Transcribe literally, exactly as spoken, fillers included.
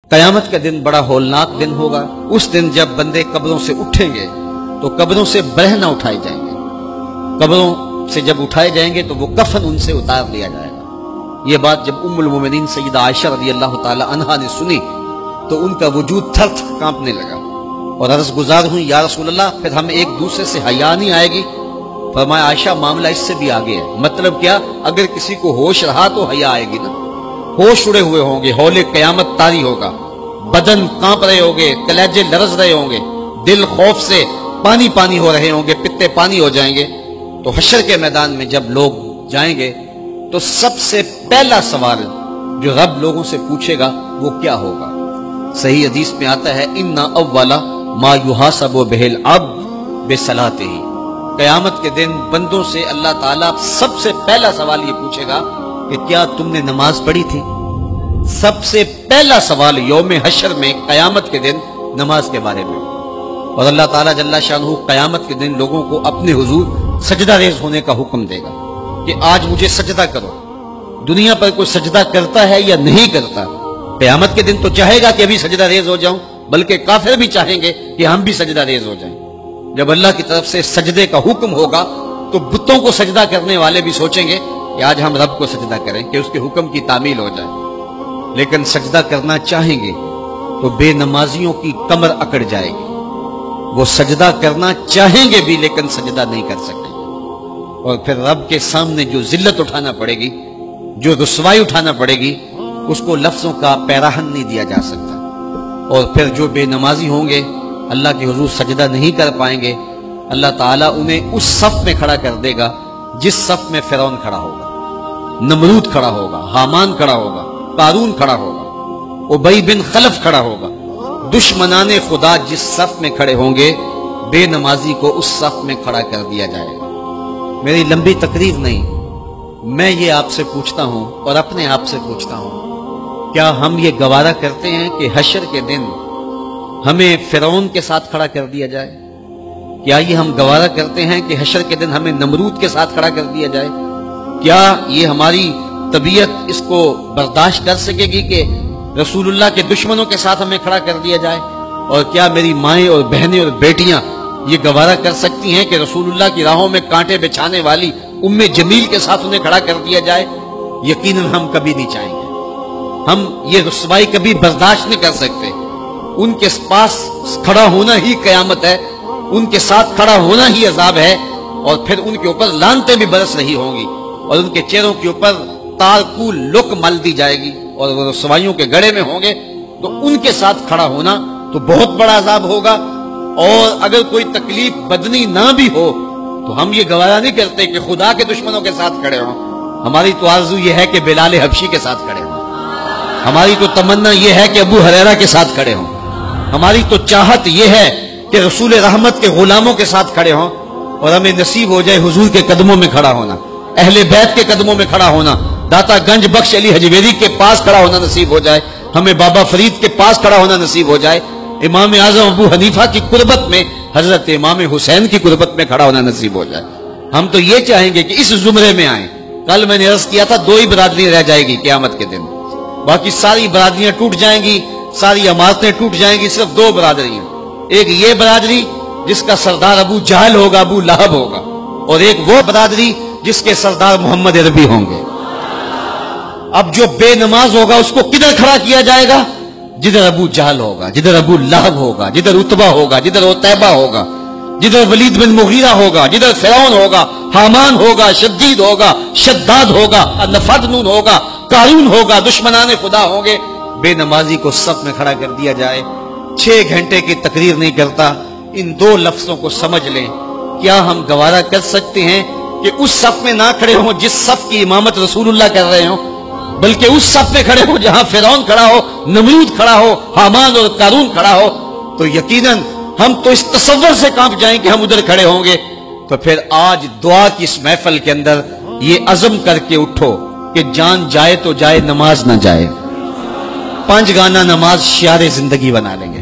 قیامت کا دن بڑا ہولناک دن ہوگا۔ اس دن جب بندے قبروں سے اٹھیں گے تو قبروں سے برہ نہ اٹھائے جائیں گے، قبروں سے جب اٹھائے جائیں گے تو وہ کفن ان سے اتار لیا جائے گا۔ یہ بات جب ام المومنین سیدہ عائشہ رضی اللہ تعالی عنہا نے سنی تو ان کا وجود تھر تھر کانپنے لگا اور عرض گزار ہوئی، یا رسول اللہ پھر ہم ایک دوسرے سے حیا نہیں آئے گی؟ فرمایا عائشہ معاملہ اس سے بھی آگے ہے۔ مطلب کیا؟ اگر کسی کو ہوش رہا تو حیا آئے گی نا، ہوش اڑے ہوئے ہوں گے، ہول قیامت طاری ہوگا، بدن کانپ رہے ہوں گے، کلیجے لرز رہے ہوں گے، دل خوف سے پانی پانی ہو رہے ہوں گے، پتے پانی ہو جائیں گے۔ تو حشر کے میدان میں جب لوگ جائیں گے تو سب سے پہلا سوال جو رب لوگوں سے پوچھے گا وہ کیا ہوگا؟ صحیح حدیث میں آتا ہے اِنَّ أَوَّلَ مَا يُحَاسَبُ بِهِ الْعَبْدُ بِصَلَاتِهِ۔ قیامت کے دن بندوں سے اللہ تعالیٰ سب سے پہلا سوال یہ پوچھے گا کہ کیا تم نے نماز پڑھی تھی؟ سب سے پہلا سوال یوم حشر میں قیامت کے دن نماز کے بارے میں۔ اور اللہ تعالیٰ جل شانہ قیامت کے دن لوگوں کو اپنے حضور سجدہ ریز ہونے کا حکم دے گا کہ آج مجھے سجدہ کرو۔ دنیا پر کوئی سجدہ کرتا ہے یا نہیں کرتا؟ قیامت کے دن تو چاہے گا کہ ابھی سجدہ ریز ہو جاؤں، بلکہ کافر بھی چاہیں گے کہ ہم بھی سجدہ ریز ہو جائیں۔ جب اللہ کی طرف سے سجدے کا حکم ہوگا تو بتوں کو سجدہ کرنے والے بھی سوچیں گے کہ آج ہم رب کو سجدہ کریں کہ اس کے حکم کی تعمیل ہو جائے، لیکن سجدہ کرنا چاہیں گے تو بے نمازیوں کی کمر اکڑ جائے گی۔ وہ سجدہ کرنا چاہیں گے بھی لیکن سجدہ نہیں کر سکیں گے، اور پھر رب کے سامنے جو ذلت اٹھانا پڑے گی، جو رسوائی اٹھانا پڑے گی، اس کو لفظوں کا پیراہن نہیں دیا جا سکتا۔ اور پھر جو بے نمازی ہوں گے اللہ کے حضور سجدہ نہیں کر پائیں گے، اللہ تعالیٰ انہیں اس صف میں کھڑا کر دے گا جس صف میں فرعون کھڑا ہوگا، نمرود کھڑا ہوگا، حامان کھڑا ہوگا، قارون کھڑا ہوگا، ابی بن خلف کھڑا ہوگا۔ دشمنان خدا جس صف میں کھڑے ہوں گے بے نمازی کو اس صف میں کھڑا کر دیا جائے گا۔ میری لمبی تقریر نہیں، میں یہ آپ سے پوچھتا ہوں اور اپنے آپ سے پوچھتا ہوں، کیا ہم یہ گوارا کرتے ہیں کہ حشر کے دن ہمیں فرعون کے ساتھ کھڑا کر دیا جائے؟ کیا یہ ہم گوارا کرتے ہیں کہ حشر کے دن ہمیں نمرود کے ساتھ کھڑا کر دیا جائے؟ کیا یہ ہماری طبیعت اس کو برداشت کر سکے گی کہ رسول اللہ کے دشمنوں کے ساتھ ہمیں کھڑا کر دیا جائے؟ اور کیا میری مائیں اور بہنیں اور بیٹیاں یہ گوارا کر سکتی ہیں کہ رسول اللہ کی راہوں میں کانٹے بچھانے والی ام جمیل کے ساتھ انہیں کھڑا کر دیا جائے؟ یقیناً ہم کبھی نہیں چاہیں گے، ہم یہ رسوائی کبھی برداشت نہیں کر سکتے۔ ان کے پاس کھڑا ہونا ہی قیامت ہے، ان کے ساتھ کھڑا ہونا ہی عذاب ہے، اور پھر ان کے اوپر لعنتیں بھی برس رہی ہوں گی اور ان کے چہروں کے اوپر تارکو لک مل دی جائے گی اور وہ رسوائیوں کے گڑے میں ہوں گے۔ تو ان کے ساتھ کھڑا ہونا تو بہت بڑا عذاب ہوگا، اور اگر کوئی تکلیف بدنی نہ بھی ہو تو ہم یہ گوارا نہیں کرتے کہ خدا کے دشمنوں کے ساتھ کھڑے ہوں۔ ہماری تو آرزو یہ ہے کہ بلال حبشی کے ساتھ کھڑے ہوں، ہماری تو تمنا یہ ہے کہ ابو ہریرہ کے ساتھ کھڑے ہوں، ہماری تو چاہت یہ ہے کہ رسول رحمت کے غلاموں کے ساتھ کھڑے ہوں، اور ہمیں نصیب ہو جائے حضور کے قدموں میں کھڑا ہونا، اہل بیت کے قدموں میں کھڑا ہونا، داتا گنج بخش علی حجویری کے پاس کھڑا ہونا نصیب ہو جائے، ہمیں بابا فرید کے پاس کھڑا ہونا نصیب ہو جائے، امام اعظم ابو حنیفہ کی قربت میں حضرت امام حسین کی قربت میں کھڑا ہونا نصیب ہو جائے۔ ہم تو یہ چاہیں گے کہ اس زمرے میں آئیں۔ کل میں نے عرض کیا تھا دو ہی برادری رہ جائے گی قیامت کے دن، باقی ساری برادریاں ٹوٹ جائیں گی، ساری عمارتیں ٹوٹ جائیں گی، صرف دو برادریاں، ایک یہ برادری جس کا سردار ابو جہل ہوگا، ابو لہب ہوگا، اور ایک وہ برادری جس کے سردار محمد عربی ہوں گے۔ اب جو بے نماز ہوگا اس کو کدھر کھڑا کیا جائے گا؟ جدھر ابو جہل ہوگا، جدھر ابو لہب ہوگا، جدھر عتبہ ہوگا، جدھر عتیبہ ہوگا، جدھر ولید بن مغیرہ ہوگا، جدھر فرعون ہوگا، حامان ہوگا، شدید ہوگا، شداد ہوگا، نفدنون ہوگا، قارون ہوگا، دشمنان خدا ہوں گے۔ بے نمازی کو صف میں کھڑا کر دیا جائے۔ چھ گھنٹے کی تقریر نہیں کرتا، ان دو لفظوں کو سمجھ لیں۔ کیا ہم گوارا کر سکتے ہیں کہ اس صف میں نہ کھڑے ہوں جس صف کی امامت رسول اللہ کر رہے ہوں، بلکہ اس صف میں کھڑے ہوں جہاں فرعون کھڑا ہو، نمرود کھڑا ہو، حامان اور قارون کھڑا ہو؟ تو یقیناً ہم تو اس تصور سے کانپ جائیں کہ ہم ادھر کھڑے ہوں گے۔ تو پھر آج دعا کی اس محفل کے اندر یہ عزم کر کے اٹھو کہ جان جائے تو جائے، نماز نہ جائے۔ پانچ گانا نماز شعار زندگی بنا لیں گے۔